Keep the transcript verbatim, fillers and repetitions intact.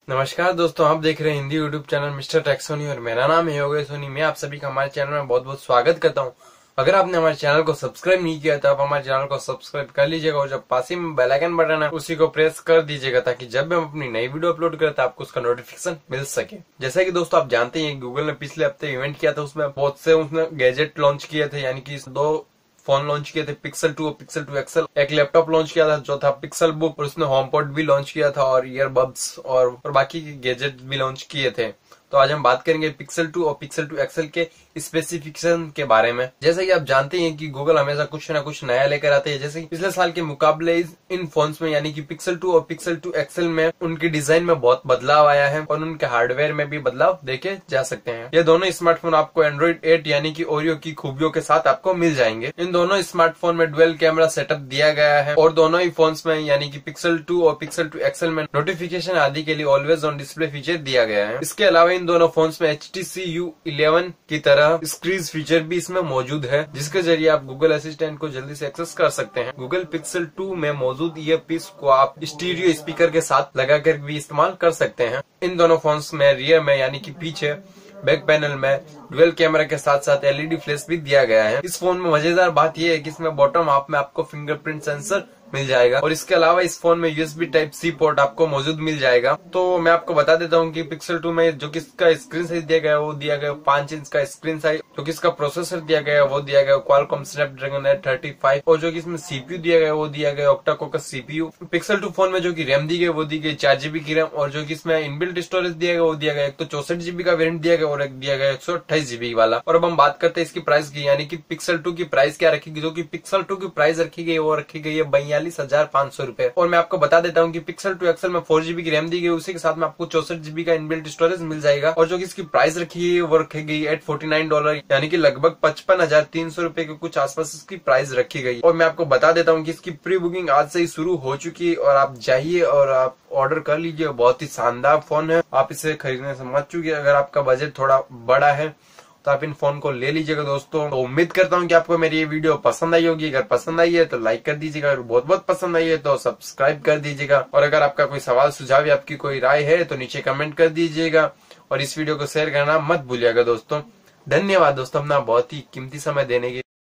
नमस्कार दोस्तों, आप देख रहे हैं Hindi YouTube channel Mister Tech Soni और मेरा नाम है योगेश सोनी। मैं आप सभी का हमारे चैनल में बहुत बहुत स्वागत करता हूं। अगर आपने हमारे चैनल को सब्सक्राइब नहीं किया तो आप हमारे चैनल को सब्सक्राइब कर लीजिएगा और जब पास ही में बेल आइकन बटन है उसी को प्रेस कर दीजिएगा ताकि जब भी हम अपनी नई वीडियो अपलोड करें तो आपको उसका नोटिफिकेशन मिल सके। जैसा कि दोस्तों आप जानते हैं गूगल ने पिछले हफ्ते इवेंट किया था, उसमें बहुत से उसने गैजेट लॉन्च किए थे, यानी कि दो फोन लॉन्च किए थे, पिक्सल टू और पिक्सल टू एक्सल। एक लैपटॉप लॉन्च किया था जो था पिक्सल बुक, और उसने होम पॉड भी लॉन्च किया था और ईयरबड्स और, और बाकी गैजेट भी लॉन्च किए थे। तो आज हम बात करेंगे पिक्सल टू और पिक्सल टू एक्सल के स्पेसिफिकेशन के बारे में। जैसे कि आप जानते हैं कि गूगल हमेशा कुछ ना कुछ नया लेकर आते हैं। जैसे कि पिछले साल के मुकाबले इन फोन्स में यानी कि पिक्सल टू और पिक्सल टू एक्सल में उनकी डिजाइन में बहुत बदलाव आया है और उनके हार्डवेयर में भी बदलाव देखे जा सकते हैं। ये दोनों स्मार्टफोन आपको एंड्रॉइड एट यानी कि ओरियो की खूबियों के साथ आपको मिल जाएंगे। इन दोनों स्मार्टफोन में डुअल कैमरा सेटअप दिया गया है और दोनों ही फोन्स में यानी कि पिक्सल टू और पिक्सल टू एक्सल में नोटिफिकेशन आदि के लिए ऑलवेज ऑन डिस्प्ले फीचर दिया गया है। इसके अलावा इन दोनों फोन्स में H T C U eleven की तरह स्क्रीज फीचर भी इसमें मौजूद है, जिसके जरिए आप गूगल असिस्टेंट को जल्दी से एक्सेस कर सकते हैं। गूगल पिक्सल टू में मौजूद ईयरपीस को आप स्टीरियो स्पीकर के साथ लगाकर भी इस्तेमाल कर सकते हैं। इन दोनों फोन्स में रियर में यानी कि पीछे बैक पैनल में डुअल कैमरा के साथ साथ एल ई डी फ्लैश भी दिया गया है। इस फोन में मजेदार बात यह है कि इसमें बॉटम हाफ में आपको फिंगरप्रिंट सेंसर मिल जाएगा और इसके अलावा इस फोन में U S B type C port आपको मौजूद मिल जाएगा। तो मैं आपको बता देता हूँ कि पिक्सल टू में जो किसका स्क्रीन साइज दिया गया है वो दिया गया पांच इंच का स्क्रीन साइज, जो किसका प्रोसेसर दिया गया है वो दिया गया Qualcomm Snapdragon eight thirty five, और जो कि इसमें सीपीयू दिया गया है वो दिया गया ऑक्टा कोर का सीपीयू। पिक्सल टू फोन में जो की रैम दी गई वो दी गई चार जीबी की रैम, और जो की इसमें इनबिल्ट स्टोरेज दिया गया वो दिया गया एक तो चौसठ जीबी का वेरिएंट दिया गया और एक दिया गया एक सौ अट्ठाईस जीबी वाला। और अब हम बात करते हैं इसकी प्राइस की, यानी कि पिक्सल टू की प्राइस क्या रखी गई। जो की पिक्सल टू की प्राइस रखी गई वो रखी गई है बयालीस हजार पांच सौ रुपए। और मैं आपको बता देता हूँ कि पिक्सल टू एक्सल में फोर जीबी की रैम दी गई, उसी के साथ में आपको चौसठ जीबी का इनबिल्ट स्टोरेज मिल जाएगा। और जो कि इसकी प्राइस रखी है वो रखी गई एट फोर्टी नाइन डॉलर, यानी कि लगभग पचपन हजार तीन सौ रूपये के कुछ आसपास इसकी प्राइस रखी गई। और मैं आपको बता देता हूँ कि इसकी प्री बुकिंग आज से ही शुरू हो चुकी है और आप जाइए और आप ऑर्डर कर लीजिए। बहुत ही शानदार फोन है, आप इसे खरीदने से मत चूकिए। अगर आपका बजट थोड़ा बड़ा है तो आप इन फोन को ले लीजिएगा दोस्तों। तो उम्मीद करता हूँ कि आपको मेरी ये वीडियो पसंद आई होगी। अगर पसंद आई है तो लाइक कर दीजिएगा, अगर बहुत बहुत पसंद आई है तो सब्सक्राइब कर दीजिएगा। और अगर आपका कोई सवाल सुझाव या आपकी कोई राय है तो नीचे कमेंट कर दीजिएगा और इस वीडियो को शेयर करना मत भूलिएगा दोस्तों। धन्यवाद दोस्तों अपना बहुत ही कीमती समय देने के